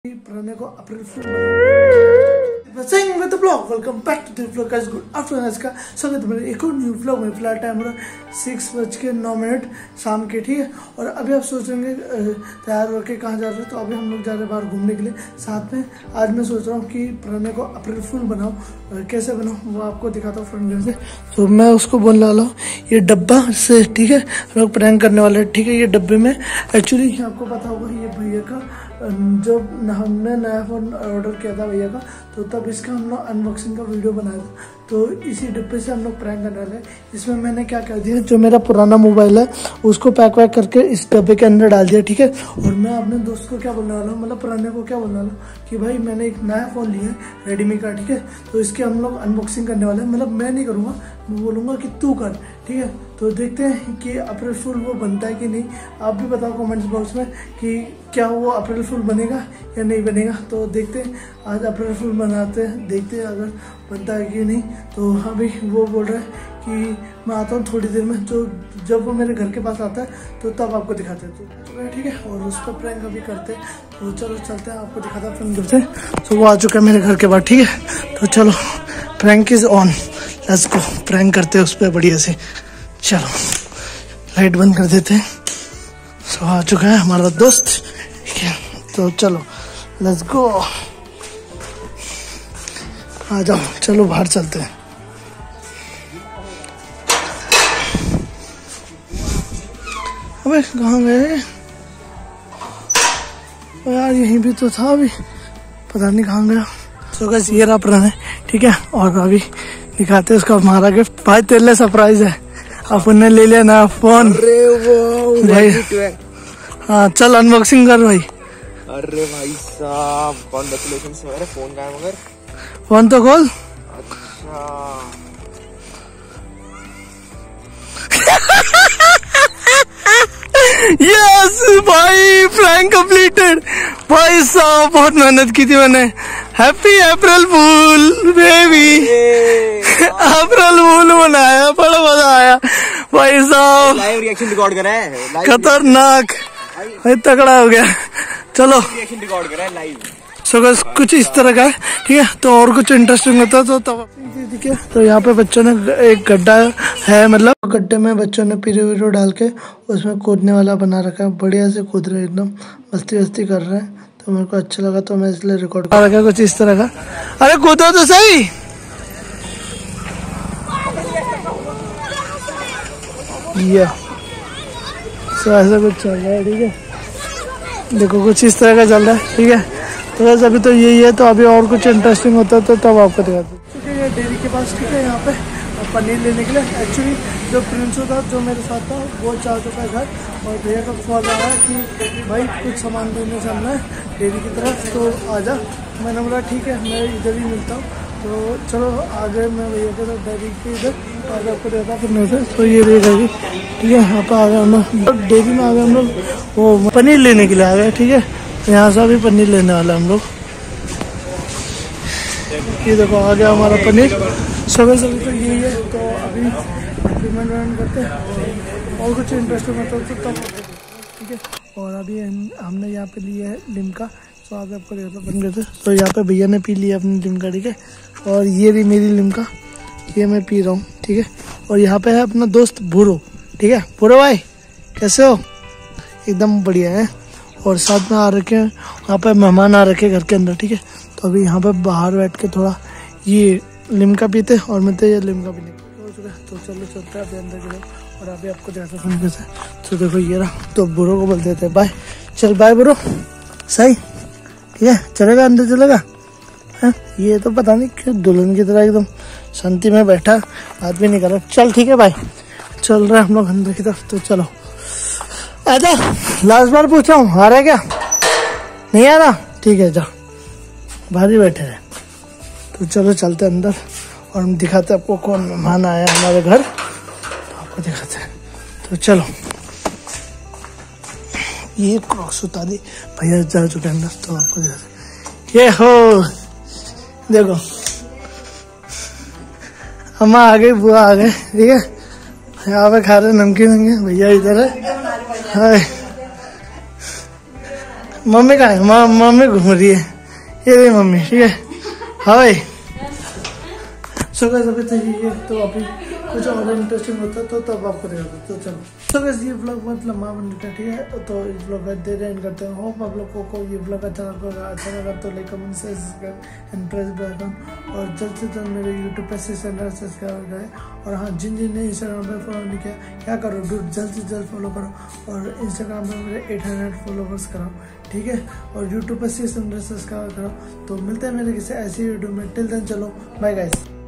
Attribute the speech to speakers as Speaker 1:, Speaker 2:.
Speaker 1: पुराने को April fool welcome back to the vlog guys. Good afternoon. आज का स्वागत है मेरे एक और न्यू व्लॉग में। फिलहाल टाइम हो रहा 6:09 शाम के, ठीक है। और अभी आप सोच रहे हैं तैयार होकर कहाँ जा रहे हैं, तो अभी हम लोग जा रहे हैं बाहर घूमने के लिए साथ में। आज मैं सोच रहा हूँ कि पुराने को अप्रैल फूल बनाऊँ। कैसे बनाऊँ वो आपको दिखाता हूँ फ्रंट व्यू से। तो मैं उसको बोलने वाला हूँ ये डब्बा से, ठीक है, लोग प्रैंक करने वाले हैं, ठीक है। ये डब्बे में एक्चुअली आपको पता होगा ये भैया का, जब हमने नया फ़ोन ऑर्डर किया था भैया का, तो तब इसका हम लोग अनबॉक्सिंग का वीडियो बनाया था। तो इसी डब्बे से हम लोग प्रैंक करने वाले हैं। इसमें मैंने क्या कर दिया, जो मेरा पुराना मोबाइल है उसको पैक वैक करके इस डब्बे के अंदर डाल दिया, ठीक है। और मैं अपने दोस्त को क्या बोलने वाला हूँ, मतलब पुराने को क्या बोलने वाला हूँ कि भाई मैंने एक नया फ़ोन लिया है रेडमी का, ठीक है। तो इसके हम लोग अनबॉक्सिंग करने वाले हैं। मतलब मैं नहीं करूँगा, मैं बोलूँगा कि तू कर, ठीक है। तो देखते हैं कि अप्रैल फूल वो बनता है कि नहीं। आप भी बताओ कमेंट्स बॉक्स में कि क्या वो अप्रैल फूल बनेगा या नहीं बनेगा। तो देखते हैं, आज अप्रैल फूल बनाते हैं, देखते हैं अगर बनता है कि नहीं। तो अभी वो बोल रहा है कि मैं आता हूँ थोड़ी देर में, तो जब वो मेरे घर के पास आता है तो तब आपको दिखाते हैं। तो ठीक है, और उस पर प्रैंक अभी करते हैं। तो चलो चलते हैं, आपको दिखाता है फ्रेंड करते हैं। तो वो आ चुका है मेरे घर के बाद, ठीक है। तो चलो prank is on, let's go. Prank करते हैं उस पर बढ़िया से। चलो लाइट बंद कर देते हैं। सो आ चुका है हमारा दोस्त, ठीक है। तो चलो लेट्स गो, आ जाओ, चलो बाहर चलते हैं। अबे कहाँ गए यार, यहीं भी तो था, अभी पता नहीं कहाँ गया। तो गाइस ये रहा प्रण है, ठीक है। और अभी दिखाते हैं उसका हमारा गिफ्ट। भाई तेरे लिए सरप्राइज है, अपन ने ले लिया ना फोन।
Speaker 2: अरे वो
Speaker 1: भाई, हाँ चल अनबॉक्सिंग कर भाई।
Speaker 2: अरे भाई साहब कॉन्ग्रेचुलेशंस। मेरा फोन का है मगर
Speaker 1: फोन तो खोल।
Speaker 2: अच्छा
Speaker 1: यस भाई, प्रैंक कंप्लीटेड। भाई साहब बहुत मेहनत की थी मैंने। हैप्पी अप्रैल फूल बेबी। अप्रैल फूल बनाया, बड़ा मजा आया भाई साहब।
Speaker 2: लाइव रिएक्शन रिकॉर्ड करा है,
Speaker 1: खतरनाक भाई, तगड़ा हो गया। चलो
Speaker 2: रिएक्शन रिकॉर्ड करा है लाइव।
Speaker 1: सो बस कुछ इस तरह का है, ठीक है। तो और कुछ इंटरेस्टिंग होता तो तब ठीक है। तो यहाँ पे बच्चों ने एक गड्ढा है, मतलब गड्ढे में बच्चों ने पीरो वीरो डाल के उसमें कूदने वाला बना रखा है। बढ़िया से कूद रहे हैं, एकदम मस्ती वस्ती कर रहे हैं। तो मेरे को अच्छा लगा तो मैं इसलिए रिकॉर्ड कर रखा कुछ इस तरह का। अरे कूदो तो सही। ये सो ऐसा कुछ चल रहा है, ठीक है। देखो कुछ इस तरह का चल रहा है, ठीक है। तो बस अभी तो यही है। तो अभी और कुछ इंटरेस्टिंग होता है तो तब आपको दिखाते हैं। ठीक है, डेयरी के पास, ठीक है, यहाँ पे पनीर लेने के लिए। एक्चुअली जो प्रिंसो था जो मेरे साथ था वो जा चुका है घर, और भैया का फोन आया कि भाई कुछ सामान देने चलना है डेयरी की तरफ, तो आजा। मैंने बोला ठीक है, मैं इधर ही मिलता हूँ। तो चलो आ गए, मैं भैया के साथ डेयरी के इधर, आज आपको देता फिर मैं से। तो ये देखेगी, ठीक है। यहाँ पर आ गए हम लोग, डेयरी में आ गए हम लोग, वो पनीर लेने के लिए आ गए, ठीक है। तो यहाँ से भी पनीर लेने वाला हम लोग। ये देखो आ गया हमारा पनीर। सुबह सुबह तो यही है। तो अभी पेमेंट करते हैं, और कुछ इंटरेस्टिंग होता है तो तब, ठीक है। और अभी हमने यहाँ पे लिया है लिमका। तो आगे आपको देखा बन गए थे। तो यहाँ पे भैया ने पी लिया अपनी लिमका, ठीक है। और ये रही मेरी लिमका, ये मैं पी रहा हूँ, ठीक है। और यहाँ पे है अपना दोस्त भूरो, ठीक है। भूरो भाई कैसे हो? एकदम बढ़िया है। और साथ में आ रखे हैं, वहाँ पे मेहमान आ रखे घर के अंदर, ठीक है। तो अभी यहाँ पे बाहर बैठ के थोड़ा ये लिमका पीते और मिलते ये लिमका पीने हो चुका है। तो चलो चलते हैं अभी अंदर की तरफ, और अभी आपको जैसा सुन कैसे। तो देखो ये रहा। तो बुरो को बोल देते हैं बाय। चल बाय बुरो, सही, ठीक है। चलेगा अंदर, चलेगा है। ये तो पता नहीं क्यों दुल्हन की तरह एकदम शांति में बैठा, बात भी नहीं कर रहा। चल ठीक है भाई, चल रहे हम लोग अंदर की तरफ। तो चलो आजा, लास्ट बार पूछ रहा हूँ, आ रहा है क्या? नहीं आ रहा, ठीक है, जा बाहर ही बैठे रहे। तो चलो चलते अंदर, और हम दिखाते हैं आपको कौन मेहमान आया हमारे घर, तो आपको दिखाते हैं। तो चलो ये क्रॉक्स उतार दी, भैया जा चुके अंदर। तो आपको दिखाते, ये हो देखो, अम्मा आ गई, बुआ आ गए, ठीक है। यहाँ पे खा रहे नमकीन, भैया इधर है। हाय मम्मी कहाँ है? मम्मी घूम रही है, ये रही मम्मी, ठीक है। हाँ भाई, सो गाइस अभी तो ये तो अभी कुछ और इंटरेस्टिंग होता तो तब आपको दिखाता। तो चलो, सो गाइस ये व्लॉग बहुत लंबा बन गया, ठीक है। तो इस व्लॉग का दे एंड करते हैं। होप आप लोगों को ये व्लॉग अच्छा लगा तो like comment share subscribe and press bell icon, और जल्द से जल्द मेरे यूट्यूब पे सब्सक्राइब करें। और हाँ, जिन ने इंस्टाग्राम पे फॉलो नहीं किया, क्या करो डूड, जल्द से जल्द फॉलो करो, और इंस्टाग्राम पे मेरे 800 फॉलोवर्स कराओ, ठीक है। और यूट्यूब पर 600 सब्सक्राइब करो। तो मिलते हैं मेरे किसी ऐसी वीडियो में, टिल देन चलो बाय गाइस।